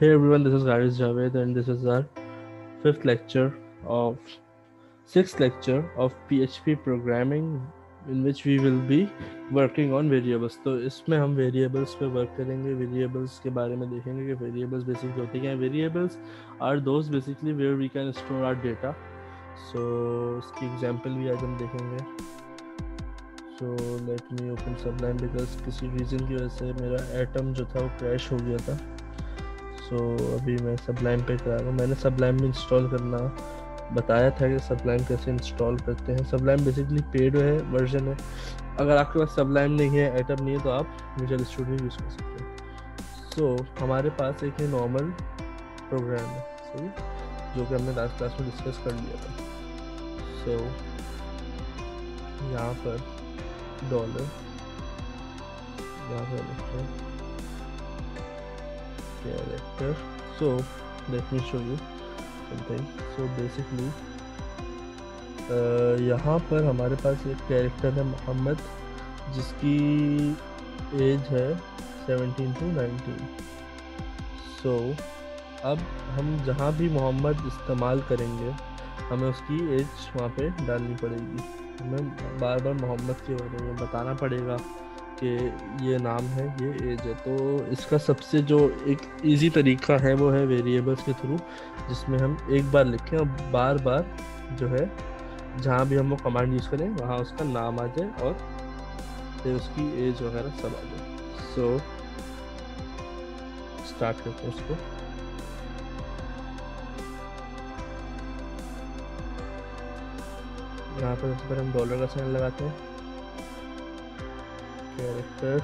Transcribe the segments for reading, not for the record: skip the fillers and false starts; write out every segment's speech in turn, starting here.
Hey everyone, this is Garis Javed and this is our fifth lecture of sixth lecture of PHP programming in which we will be working on variables. तो इसमें हम variables पे work करेंगे, variables के बारे में देखेंगे कि variables basically होते क्या हैं. Variables are those basically where we can store our data. So इसकी example भी आज हम देखेंगे. So let me open Sublime because किसी reason की वजह से मेरा Atom जो था वो crash हो गया था. तो अभी मैं Sublime पे करा रहा हूँ. मैंने Sublime में इंस्टॉल करना बताया था कि Sublime कैसे इंस्टॉल करते हैं. Sublime बेसिकली पेड है वर्जन है. अगर आपके पास Sublime नहीं है, Atom नहीं है, तो आप Visual Studio यूज़ कर सकते हैं. सो हमारे पास एक नॉर्मल प्रोग्राम है, सही, जो कि हमने लास्ट क्लास में डिस्कस कर लिया था. सो यहाँ पर डॉलर, यहाँ पर लिखते हैं character. So let me show you something. So basically यहाँ पर हमारे पास एक कैरेक्टर है मोहम्मद, जिसकी एज है 17 to 19. So अब हम जहाँ भी मोहम्मद इस्तेमाल करेंगे हमें उसकी एज वहाँ पे डालनी पड़ेगी. हमें बार बार मोहम्मद के बारे में बताना पड़ेगा कि ये नाम है, ये एज है. तो इसका सबसे जो एक इजी तरीका है वो है वेरिएबल्स के थ्रू, जिसमें हम एक बार लिखें और बार बार जो है जहाँ भी हम वो कमांड यूज़ करें वहाँ उसका नाम आ जाए और फिर उसकी एज वगैरह सब आ जाए. सो स्टार्ट करते हैं इसको. यहाँ पर सबसे पहले हम डॉलर का साइन लगाते हैं. Character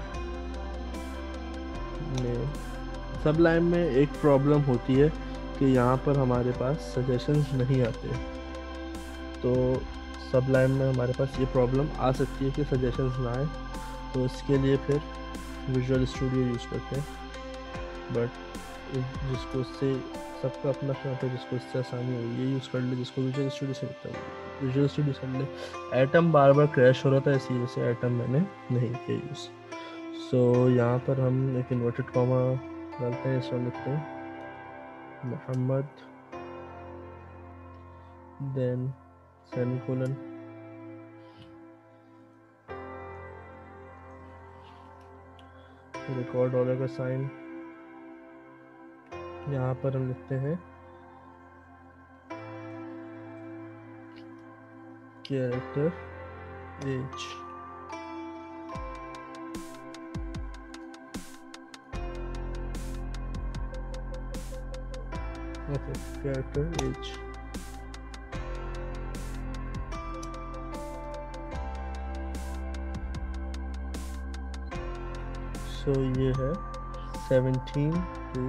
name. सबलाइम में एक प्रॉब्लम होती है कि यहाँ पर हमारे पास सजेशंस नहीं आते. तो सबलाइम में हमारे पास ये प्रॉब्लम आ सकती है कि सजेशंस ना आए. तो इसके लिए फिर विजुअल स्टूडियो यूज़ करते हैं. बट जिसको उससे सबका अपना अपना होता है, जिसको इससे आसानी हो ये यूज़ कर ले, जिसको विजुअल स्टूडियो से होता है विजुअल स्टूडियो कर ले. एटम बार बार क्रैश हो रहा था, इसी वजह से एटम मैंने नहीं किया यूज़. सो यहाँ पर हम एक इन्वर्टेड कॉमा डालते हैं. इसमें लिखते हैं मोहम्मद, देन सेमीकोलन, फिर एक और डॉलर का साइन. यहाँ पर हम लिखते हैं character age. Okay, character age. So ये है 17 to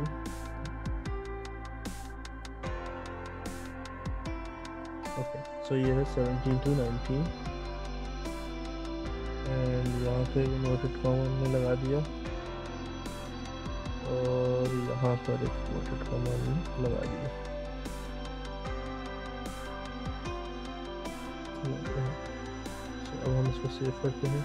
सो ये है 17 to 19. एंड यहाँ पे इन्वर्टेड कॉमा हमने लगा दिया और यहाँ पर एक इन्वर्टेड कॉमा हमने लगा दिया. अब हम इसको सेव करते हैं.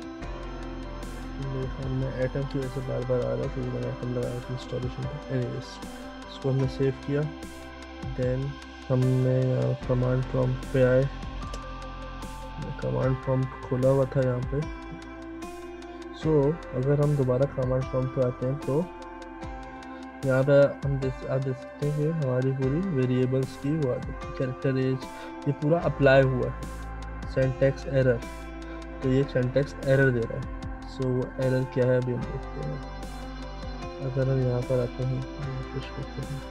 हमने एटम की वजह से बार बार आ रहा है क्योंकि मैंने एटम लगाया था इंस्टॉलेशन पर. एनीवेज, इसको हमने सेव किया. देन हमने यहाँ कमांड प्रॉम्प्ट पे आए. कमांड प्रॉम्प्ट खोला हुआ था यहाँ पे. सो अगर हम दोबारा कमांड प्रॉम्प्ट पे आते हैं तो यहाँ पे आप देख सकते हैं कि हमारी पूरी वेरिएबल्स की वो कैरेक्टर एज ये पूरा अप्लाई हुआ है. सिंटैक्स एरर, तो ये सिंटैक्स एरर दे रहा है. सो वो एरर क्या है अभी हम देखते हैं. अगर हम यहाँ पर आते हैं कुछ करते हैं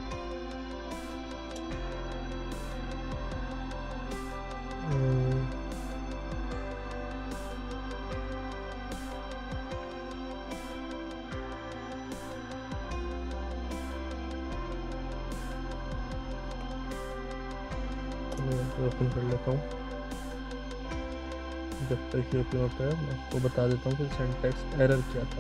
ओपन कर लेता हूँ. जब तक ये ओपन होता है मैं आपको बता देता हूँ कि सिंटैक्स एरर क्या था.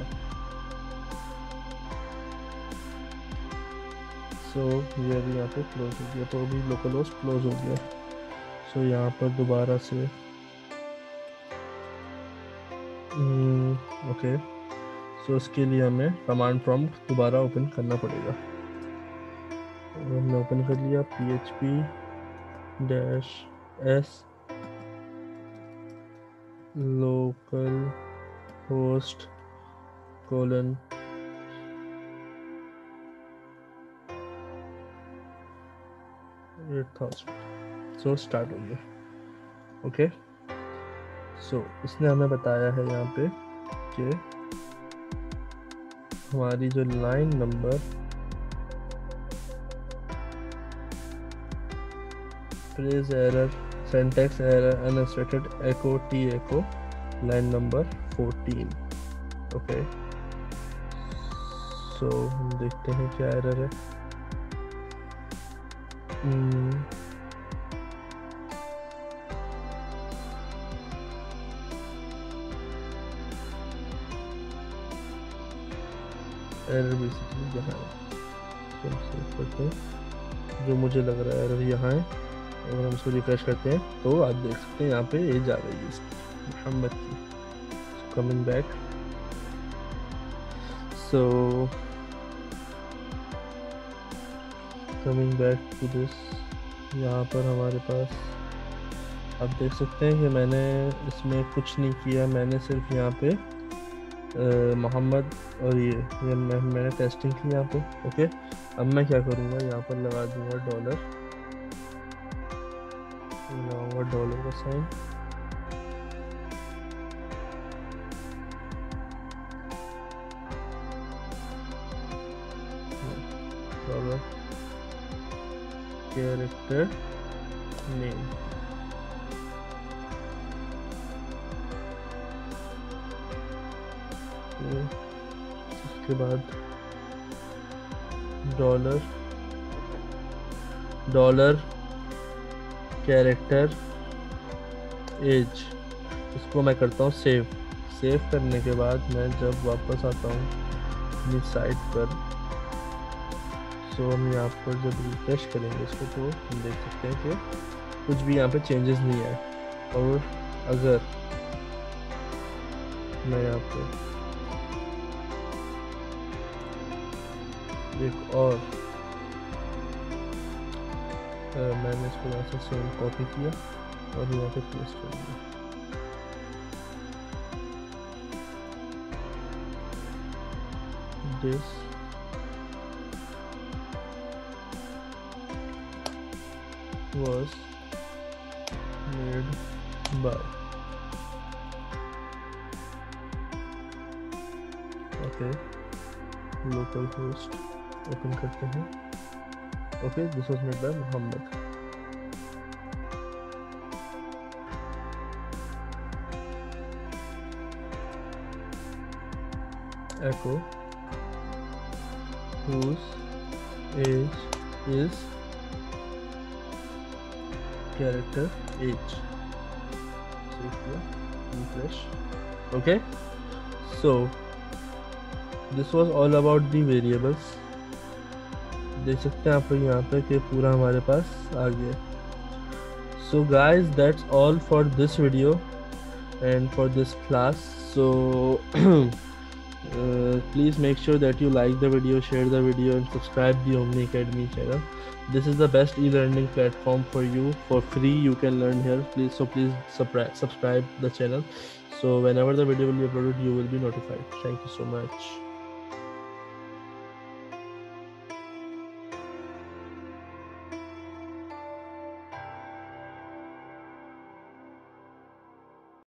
सो ये अभी यहाँ पे क्लोज हो गया. तो अभी लोकलहोस्ट क्लोज हो गया. सो यहाँ पर दोबारा से ओके. सो उसके लिए हमें कमांड प्रॉम्प्ट दोबारा ओपन करना पड़ेगा. हमने ओपन कर लिया php-s local host colon so start हो गया। ओके, सो इसने हमें बताया है यहाँ पे कि हमारी जो line number phrase error syntax error unexpected echo T echo line number 14। Okay, so हम देखते हैं क्या एरर है। एरर बेसिकली यहाँ है, तो हम सेव करते हैं। जो मुझे लग रहा है एरर यहाँ है, अगर हम इसको रिफ्रेश करते हैं तो आप देख सकते हैं यहाँ पे एज आ गई है इसकी, मोहम्मद की। Coming back, so coming back to this, यहाँ पर हमारे पास आप देख सकते हैं कि मैंने इसमें कुछ नहीं किया, मैंने सिर्फ यहाँ पे मोहम्मद और ये मैंने टेस्टिंग की यहाँ पे। ओके, अब मैं क्या करूँगा, यहाँ पर लगा दूँगा डॉलर, लगाऊंगा डॉलर का साइन, डॉलर कैरेक्टर नेम, उसके बाद डॉलर कैरेक्टर एज, इसको मैं करता हूँ सेव। सेव करने के बाद मैं जब वापस आता हूँ अपनी साइट पर, सो हम यहाँ पर जब रिफ्रेश करेंगे इसको तो हम देख सकते हैं कि कुछ भी यहाँ पे चेंजेस नहीं है। और अगर मैं यहाँ पे एक और मैंने इसको यहाँ से सेम कॉपी किया और यहाँ पे पेस्ट कर दिया। This was made by, okay, local host, open करते हैं। Okay, this was made by Mohammad. echo whose age is character age, refresh। okay, so this was all about the variables। देख सकते हैं आप लोग यहाँ पे कि पूरा हमारे पास आ गया। So guys, that's all for this video and for this class। So please make sure that you like the video, share the video and subscribe the Omni Academy channel। This is the best e-learning platform for you, for free you can learn here। Please subscribe the channel, so whenever the video will be uploaded you will be notified। Thank you so much।